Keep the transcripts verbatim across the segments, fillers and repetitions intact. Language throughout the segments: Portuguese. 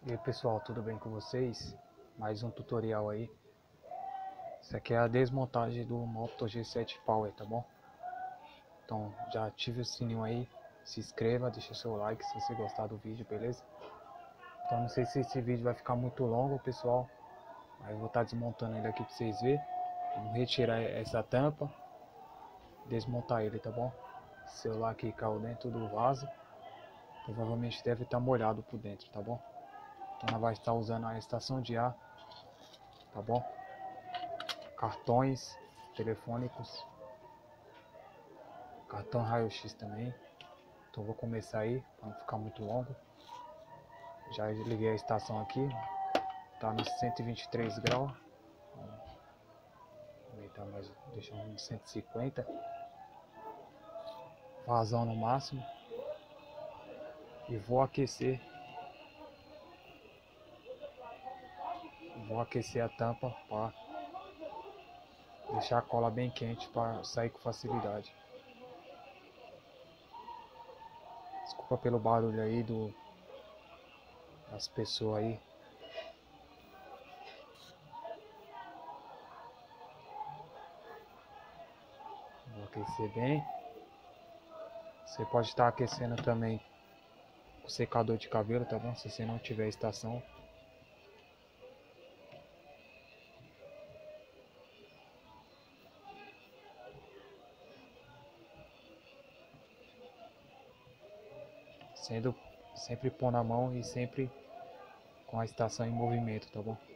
E aí pessoal, tudo bem com vocês? Mais um tutorial aí. Isso aqui é a desmontagem do Moto G sete Power, tá bom? Então já ative o sininho aí, se inscreva, deixa seu like se você gostar do vídeo, beleza? Então não sei se esse vídeo vai ficar muito longo, pessoal, mas eu vou estar desmontando ele aqui pra vocês verem. Vamos retirar essa tampa, desmontar ele, tá bom? O celular aqui caiu dentro do vaso, provavelmente deve estar molhado por dentro, tá bom? Então nós vamos estar usando a estação de ar, tá bom? Cartões telefônicos, cartão raio-x também. Então vou começar aí para não ficar muito longo. Já liguei a estação aqui, tá nos cento e vinte e três graus. Vou aumentar mais, deixar uns cento e cinquenta. Vazão no máximo. E vou aquecer. Vou aquecer a tampa para deixar a cola bem quente para sair com facilidade. Desculpa pelo barulho aí do das pessoas aí. Vou aquecer bem. Você pode estar aquecendo também o secador de cabelo, tá bom? Se você não tiver estação. Sendo sempre pôr na mão e sempre com a estação em movimento, tá bom?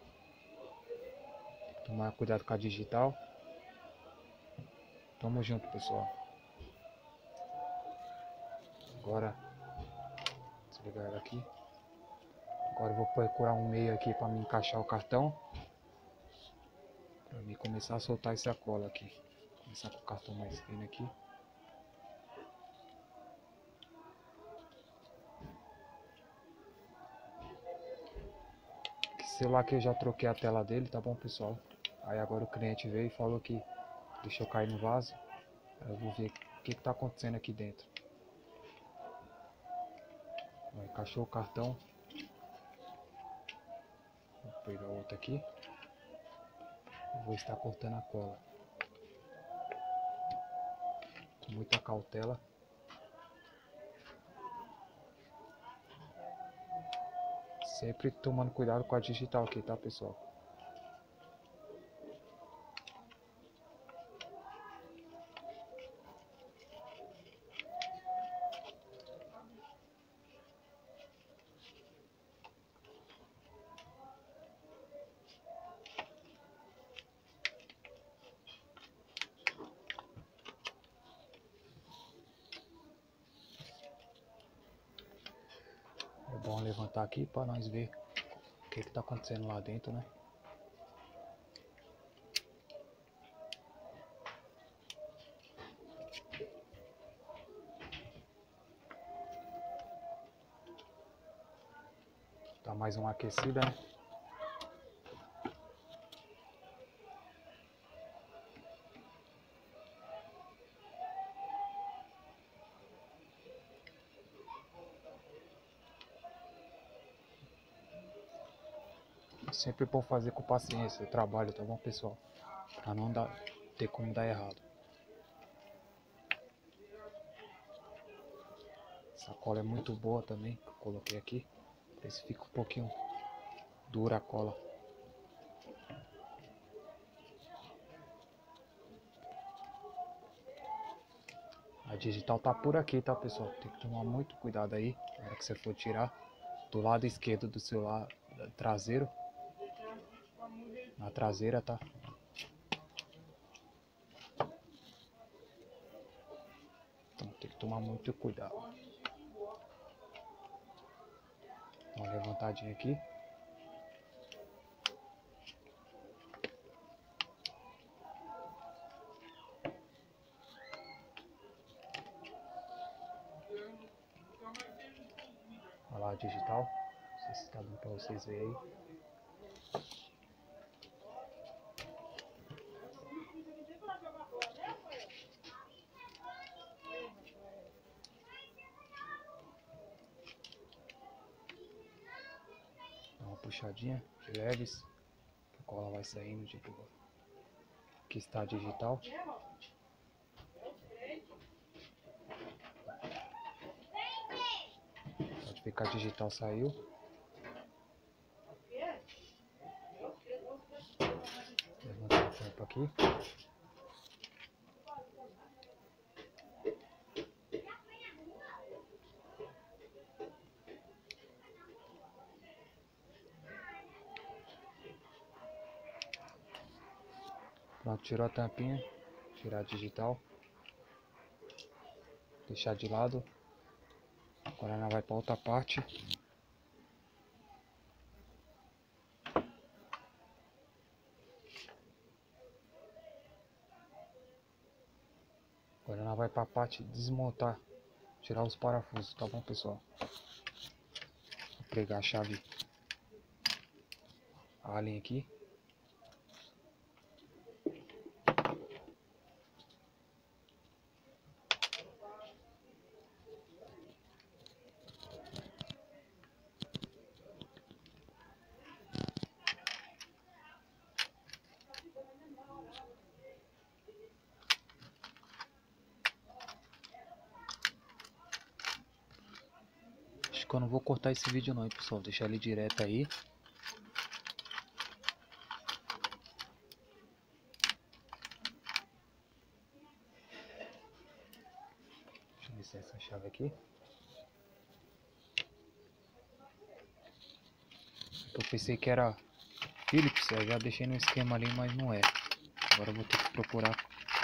Tomar cuidado com a digital. Tamo junto, pessoal. Agora, desligar ela aqui. Agora eu vou procurar um meio aqui para me encaixar o cartão. Para mim começar a soltar essa cola aqui. Vou começar com o cartão mais fino aqui. Esse celular aqui eu já troquei a tela dele, tá bom, pessoal? Aí agora o cliente veio e falou que deixou cair no vaso. Aí eu vou ver o que está acontecendo aqui dentro. Ó, encaixou o cartão. Vou pegar outro aqui. Eu vou estar cortando a cola. Com muita cautela. Sempre tomando cuidado com a digital aqui, tá, pessoal? É bom levantar aqui para nós ver o que está acontecendo lá dentro, né? Tá mais uma aquecida, né? Sempre bom fazer com paciência o trabalho, tá bom, pessoal? Pra não dar, ter como dar errado. Essa cola é muito boa também, que eu coloquei aqui. Pra se fica um pouquinho dura a cola. A digital tá por aqui, tá, pessoal? Tem que tomar muito cuidado aí na hora que você for tirar. Do lado esquerdo do celular traseiro. Na traseira, tá? Então tem que tomar muito cuidado. Dá uma levantadinha aqui. Olha lá a digital. Não sei se tá dando pra vocês verem aí. puxadinha de leves, a cola vai saindo de boa. Aqui está a digital. Pode ver que a digital saiu. Levantar a tampa aqui. Pronto, tirou a tampinha, tirar a digital, deixar de lado. Agora ela vai para outra parte. Agora ela vai para a parte de desmontar, tirar os parafusos, tá bom, pessoal? Vou pregar a chave Allen aqui. Acho que eu não vou cortar esse vídeo não, hein, pessoal, deixar ele direto aí. Deixa eu descer essa chave aqui. Eu pensei que era Phillips, eu já deixei no esquema ali, mas não é. Agora eu vou ter que procurar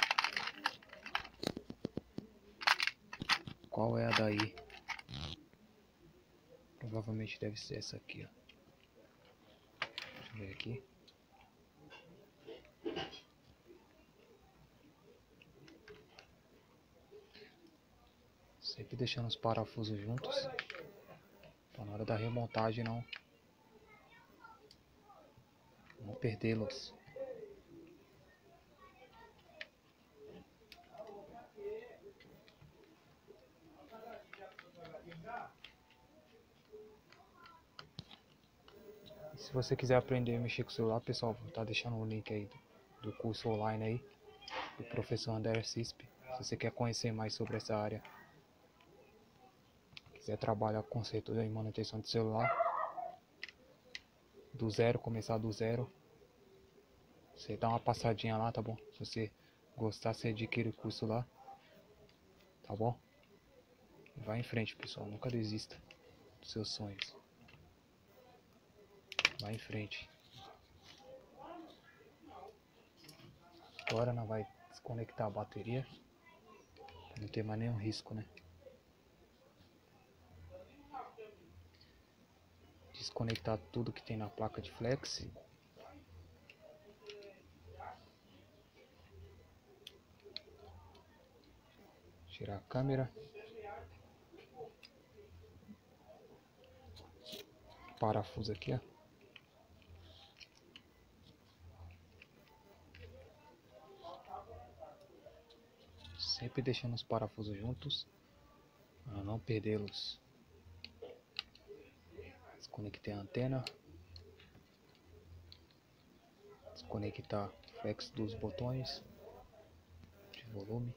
qual é a daí. Provavelmente deve ser essa aqui, ó. Deixa eu ver aqui. Sempre deixando os parafusos juntos, para na hora da remontagem não, não perdê-los. Se você quiser aprender a mexer com o celular, pessoal, vou estar deixando o link aí do, do curso online aí, do professor André Cispe. Se você quer conhecer mais sobre essa área, quiser trabalhar com conserto e manutenção de celular, do zero, começar do zero, você dá uma passadinha lá, tá bom? Se você gostar, você adquire o curso lá, tá bom? Vai em frente, pessoal, nunca desista dos seus sonhos. Vai em frente. Agora não vai desconectar a bateria, pra não ter mais nenhum risco, né? Desconectar tudo que tem na placa de flex. Tirar a câmera. Parafuso aqui, ó. Sempre deixando os parafusos juntos, para não perdê-los. Desconectei a antena. Desconectar o flex dos botões de volume.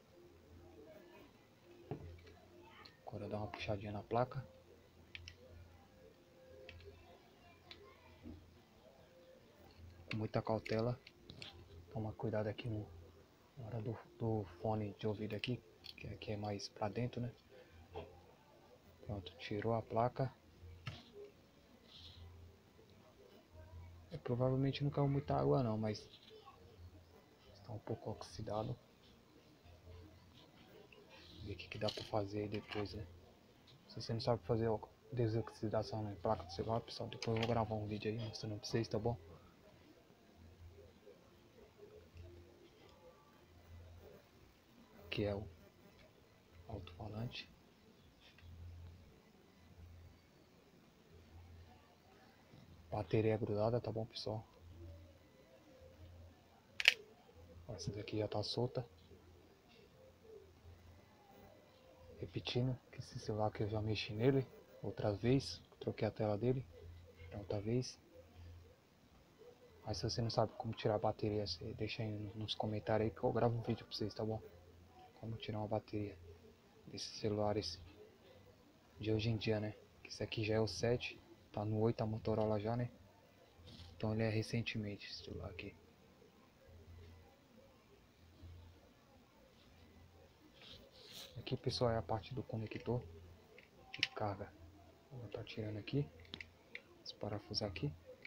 Agora dar uma puxadinha na placa. Com muita cautela. Toma cuidado aqui no, na hora do, do fone de ouvido aqui, que aqui é mais pra dentro, né? Pronto, tirou a placa. É, provavelmente não caiu muita água não, mas está um pouco oxidado. Ver o que, que dá pra fazer aí depois, né? Se você não sabe fazer desoxidação na placa do celular, pessoal, depois eu vou gravar um vídeo aí mostrando pra vocês, tá bom? Que é o alto-falante. Bateria grudada, tá bom, pessoal? Essa daqui já tá solta. Repetindo que esse celular que eu já mexi nele outra vez, troquei a tela dele outra vez. Mas se você não sabe como tirar a bateria, você deixa aí nos comentários aí que eu gravo um vídeo pra vocês, tá bom? Como tirar uma bateria desses celulares de hoje em dia, né? Esse aqui já é o sete, tá no oito a Motorola já, né? Então ele é recentemente esse celular aqui. Aqui, pessoal, é a parte do conector de carga. Vou estar tirando aqui, esse parafuso aqui.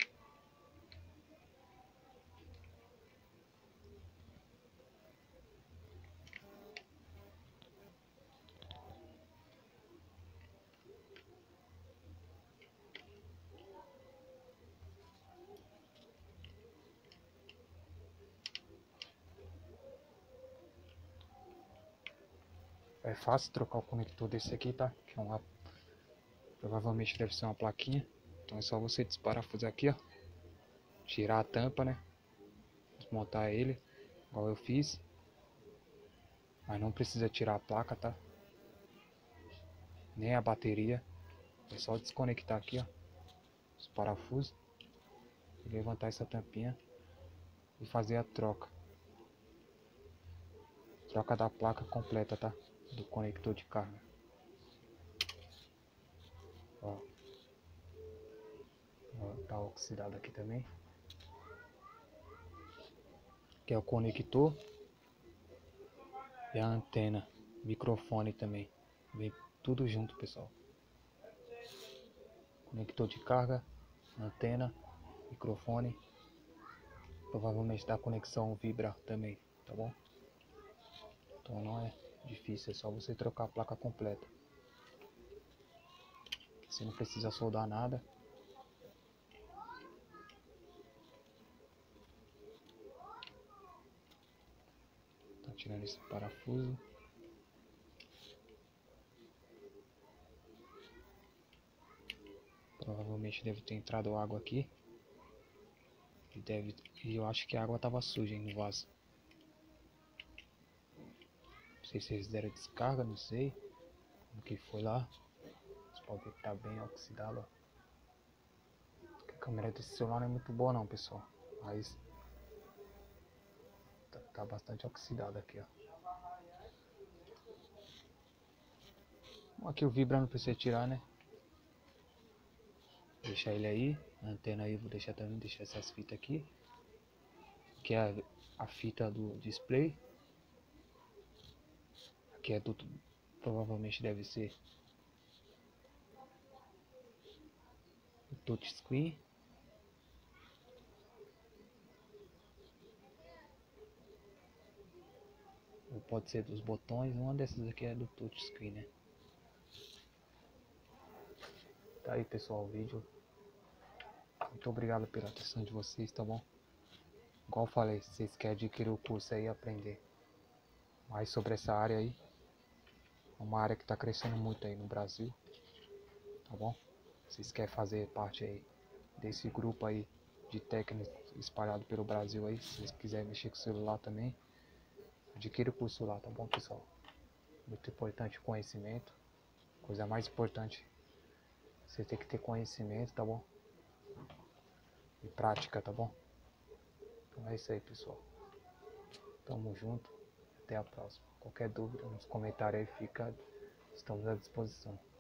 É fácil trocar o conector desse aqui, tá? Que é uma, provavelmente deve ser uma plaquinha. Então é só você desparafusar aqui, ó. Tirar a tampa, né? Desmontar ele, igual eu fiz. Mas não precisa tirar a placa, tá? Nem a bateria. É só desconectar aqui, ó. Os parafusos. E levantar essa tampinha. E fazer a troca. Troca da placa completa, tá? Do conector de carga. Ó. Ó, tá oxidado aqui também. Que é o conector. E a antena. Microfone também. Vem tudo junto, pessoal. Conector de carga. Antena. Microfone. Provavelmente da conexão vibra também, tá bom? Então não é difícil, é só você trocar a placa completa. Você não precisa soldar nada. Tá tirando esse parafuso. Provavelmente deve ter entrado água aqui. E, deve, e eu acho que a água estava suja aí no vaso. Não sei se eles deram descarga, não sei. Como que foi lá. Você pode ver que tá bem oxidado, ó. A câmera desse celular não é muito boa não, pessoal. Mas tá, tá bastante oxidado aqui, ó. Aqui o vibra não precisa tirar, né? Deixar ele aí. A antena aí eu vou deixar também, deixar essas fitas aqui. Que é a, a fita do display. Aqui é do, provavelmente deve ser o touchscreen. Ou pode ser dos botões, uma dessas aqui é do touchscreen, né? Tá aí, pessoal, o vídeo. Muito obrigado pela atenção de vocês, tá bom? Igual eu falei, se vocês querem adquirir o curso aí, aprender mais sobre essa área aí, é uma área que está crescendo muito aí no Brasil, tá bom? Se vocês querem fazer parte aí desse grupo aí de técnicos espalhado pelo Brasil aí, se vocês quiserem mexer com o celular também, adquira o curso lá, tá bom, pessoal? Muito importante o conhecimento, coisa mais importante, você tem que ter conhecimento, tá bom? E prática, tá bom? Então é isso aí, pessoal. Tamo junto. Até a próxima. Qualquer dúvida nos comentários aí, fica, estamos à disposição.